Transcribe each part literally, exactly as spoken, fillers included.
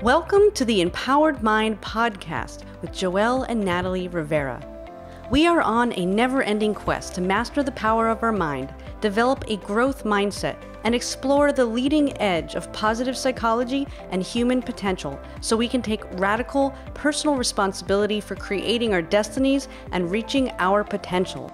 Welcome to the Empowered Mind podcast with Joelle and Natalie Rivera. We are on a never-ending quest to master the power of our mind, develop a growth mindset, and explore the leading edge of positive psychology and human potential so we can take radical personal responsibility for creating our destinies and reaching our potential.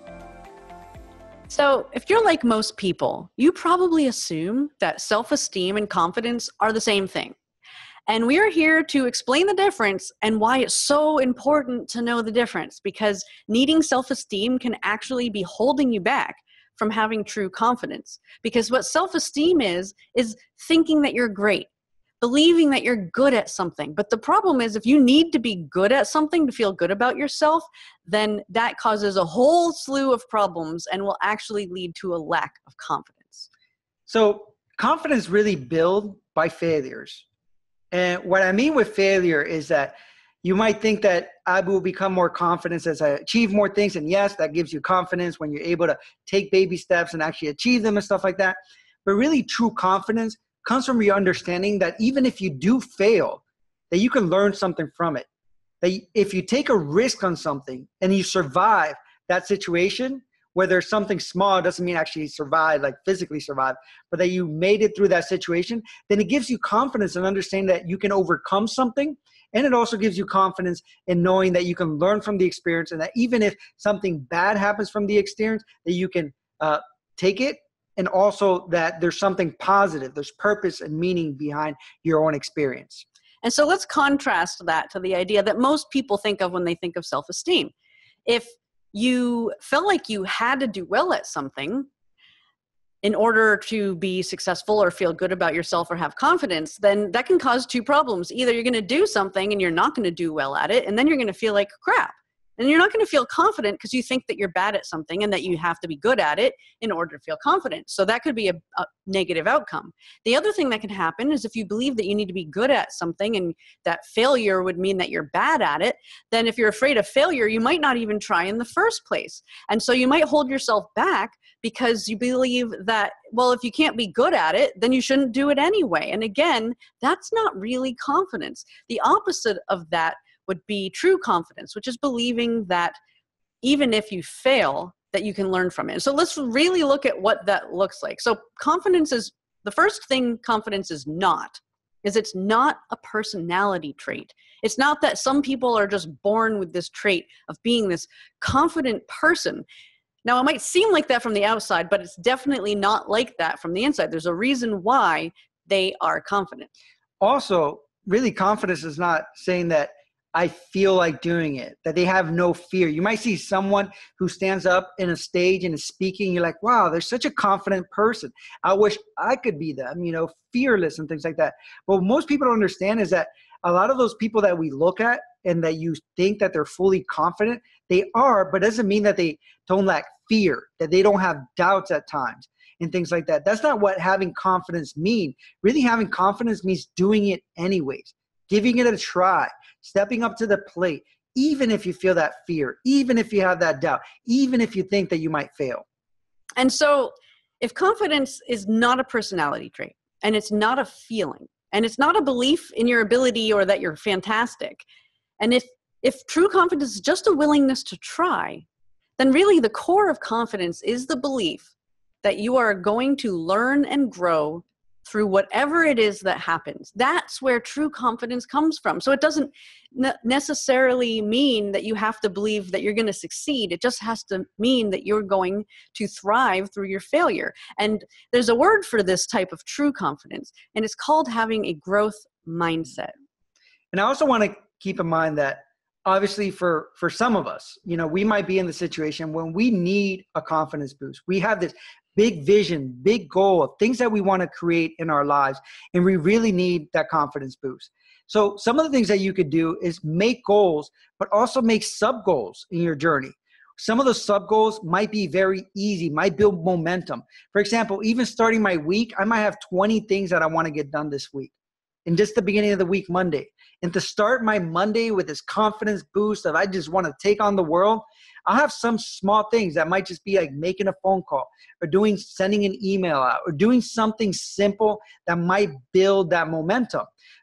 So, if you're like most people, you probably assume that self-esteem and confidence are the same thing. And we are here to explain the difference and why it's so important to know the difference, because needing self-esteem can actually be holding you back from having true confidence. Because what self-esteem is, is thinking that you're great, believing that you're good at something. But the problem is, if you need to be good at something to feel good about yourself, then that causes a whole slew of problems and will actually lead to a lack of confidence. So confidence really built by failures. And what I mean with failure is that you might think that I will become more confident as I achieve more things. And yes, that gives you confidence when you're able to take baby steps and actually achieve them and stuff like that. But really true confidence comes from your understanding that even if you do fail, that you can learn something from it. That if you take a risk on something and you survive that situation, whether something small doesn't mean actually survive, like physically survive, but that you made it through that situation, then it gives you confidence and understanding that you can overcome something. And it also gives you confidence in knowing that you can learn from the experience, and that even if something bad happens from the experience, that you can uh, take it, and also that there's something positive, there's purpose and meaning behind your own experience. And so let's contrast that to the idea that most people think of when they think of self-esteem. If you felt like you had to do well at something in order to be successful or feel good about yourself or have confidence, then that can cause two problems. Either you're going to do something and you're not going to do well at it, and then you're going to feel like crap. And you're not going to feel confident because you think that you're bad at something and that you have to be good at it in order to feel confident. So that could be a, a negative outcome. The other thing that can happen is if you believe that you need to be good at something and that failure would mean that you're bad at it, then if you're afraid of failure, you might not even try in the first place. And so you might hold yourself back because you believe that, well, if you can't be good at it, then you shouldn't do it anyway. And again, that's not really confidence. The opposite of that would be true confidence, which is believing that even if you fail, that you can learn from it. So let's really look at what that looks like. So confidence is, the first thing confidence is not, is it's not a personality trait. It's not that some people are just born with this trait of being this confident person. Now, it might seem like that from the outside, but it's definitely not like that from the inside. There's a reason why they are confident. Also, really confidence is not saying that I feel like doing it, that they have no fear. You might see someone who stands up in a stage and is speaking. You're like, wow, they're such a confident person. I wish I could be them, you know, fearless and things like that. But what most people don't understand is that a lot of those people that we look at and that you think that they're fully confident, they are, but it doesn't mean that they don't lack fear, that they don't have doubts at times and things like that. That's not what having confidence means. Really having confidence means doing it anyways, giving it a try, stepping up to the plate, even if you feel that fear, even if you have that doubt, even if you think that you might fail. And so if confidence is not a personality trait, and it's not a feeling, and it's not a belief in your ability or that you're fantastic, and if if true confidence is just a willingness to try, then really the core of confidence is the belief that you are going to learn and grow through whatever it is that happens. That's where true confidence comes from. So it doesn't ne- necessarily mean that you have to believe that you're going to succeed. It just has to mean that you're going to thrive through your failure. And there's a word for this type of true confidence, and it's called having a growth mindset. And I also want to keep in mind that obviously for, for some of us, you know, we might be in the situation when we need a confidence boost. We have this big vision, big goal of things that we want to create in our lives, and we really need that confidence boost. So some of the things that you could do is make goals, but also make sub goals in your journey. Some of the sub goals might be very easy, might build momentum. For example, even starting my week, I might have twenty things that I want to get done this week. And just the beginning of the week, Monday. And to start my Monday with this confidence boost of I just want to take on the world, I'll have some small things that might just be like making a phone call or doing, sending an email out or doing something simple that might build that momentum.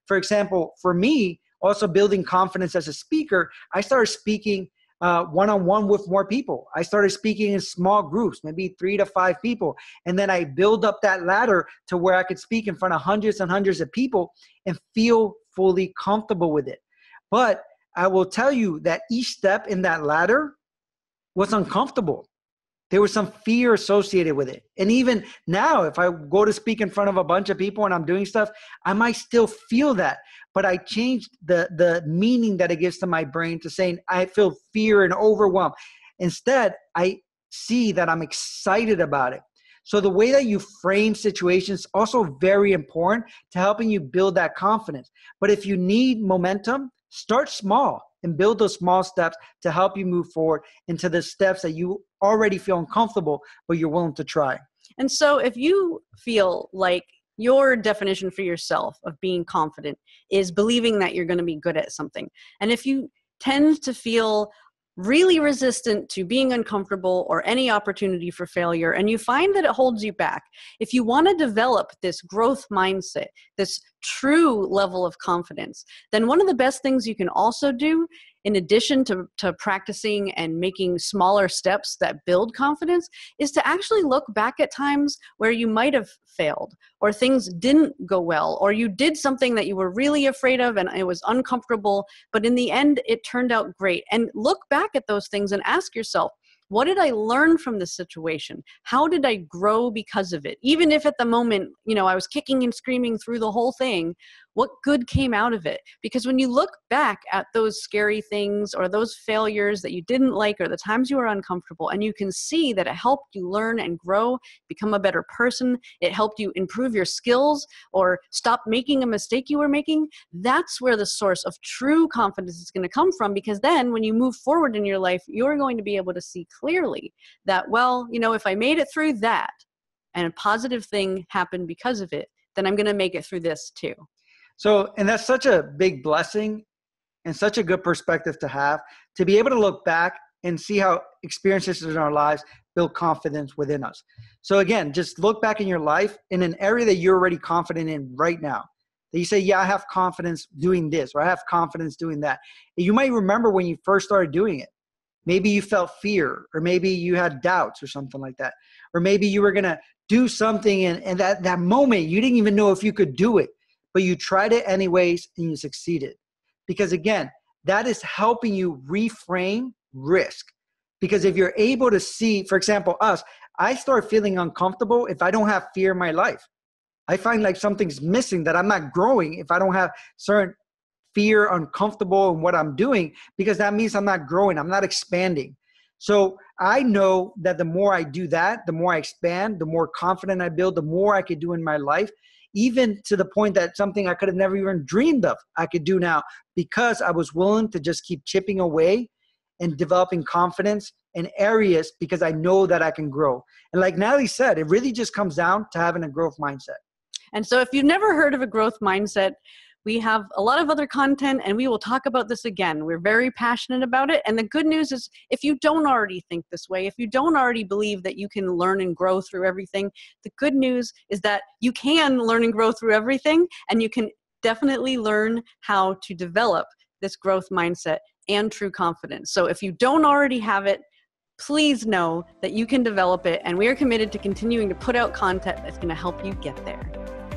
for example, for me, also building confidence as a speaker, I started speaking uh, one-on-one with more people. I started speaking in small groups, maybe three to five people. And then I build up that ladder to where I could speak in front of hundreds and hundreds of people and feel fully comfortable with it. But I will tell you that each step in that ladder was uncomfortable. There was some fear associated with it. And even now, if I go to speak in front of a bunch of people and I'm doing stuff, I might still feel that. But I changed the, the meaning that it gives to my brain to saying, I feel fear and overwhelm. Instead, I see that I'm excited about it. So the way that you frame situations is also very important to helping you build that confidence. But if you need momentum, start small and build those small steps to help you move forward into the steps that you already feel uncomfortable, but you're willing to try. And so if you feel like your definition for yourself of being confident is believing that you're going to be good at something, and if you tend to feel really resistant to being uncomfortable or any opportunity for failure, and you find that it holds you back, if you want to develop this growth mindset, this true level of confidence, then one of the best things you can also do, in addition to, to practicing and making smaller steps that build confidence, is to actually look back at times where you might have failed, or things didn't go well, or you did something that you were really afraid of and it was uncomfortable, but in the end it turned out great. And look back at those things and ask yourself, what did I learn from this situation? How did I grow because of it? Even if at the moment, you know, I was kicking and screaming through the whole thing, what good came out of it? Because when you look back at those scary things or those failures that you didn't like or the times you were uncomfortable, and you can see that it helped you learn and grow, become a better person, it helped you improve your skills or stop making a mistake you were making, that's where the source of true confidence is going to come from. Because then when you move forward in your life, you're going to be able to see clearly that, well, you know, if I made it through that and a positive thing happened because of it, then I'm going to make it through this too. So, and that's such a big blessing and such a good perspective to have, to be able to look back and see how experiences in our lives build confidence within us. So again, just look back in your life in an area that you're already confident in right now. That you say, yeah, I have confidence doing this, or I have confidence doing that. And you might remember when you first started doing it. Maybe you felt fear, or maybe you had doubts or something like that. Or maybe you were going to do something and, and that, that moment, you didn't even know if you could do it, but you tried it anyways and you succeeded. Because again, that is helping you reframe risk. Because if you're able to see, for example, us, I start feeling uncomfortable if I don't have fear in my life. I find like something's missing, that I'm not growing if I don't have certain fear, uncomfortable in what I'm doing, because that means I'm not growing, I'm not expanding. So I know that the more I do that, the more I expand, the more confident I build, the more I could do in my life, even to the point that something I could have never even dreamed of I could do now, because I was willing to just keep chipping away and developing confidence in areas, because I know that I can grow. And like Natalie said, it really just comes down to having a growth mindset. And so if you've never heard of a growth mindset, we have a lot of other content, and we will talk about this again. We're very passionate about it. And the good news is, if you don't already think this way, if you don't already believe that you can learn and grow through everything, the good news is that you can learn and grow through everything, and you can definitely learn how to develop this growth mindset and true confidence. So if you don't already have it, please know that you can develop it, and we are committed to continuing to put out content that's going to help you get there.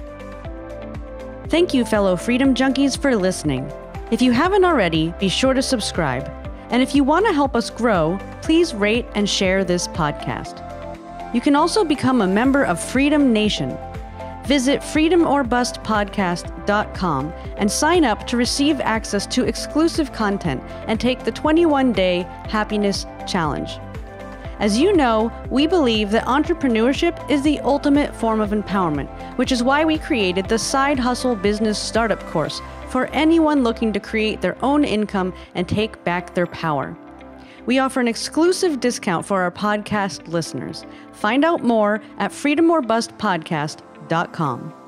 Thank you, fellow Freedom Junkies, for listening. If you haven't already, be sure to subscribe. And if you want to help us grow, please rate and share this podcast. You can also become a member of Freedom Nation. Visit freedom or bust podcast dot com and sign up to receive access to exclusive content and take the twenty-one day Happiness Challenge. As you know, we believe that entrepreneurship is the ultimate form of empowerment, which is why we created the Side Hustle Business Startup course for anyone looking to create their own income and take back their power. We offer an exclusive discount for our podcast listeners. Find out more at freedom or bust podcast dot com.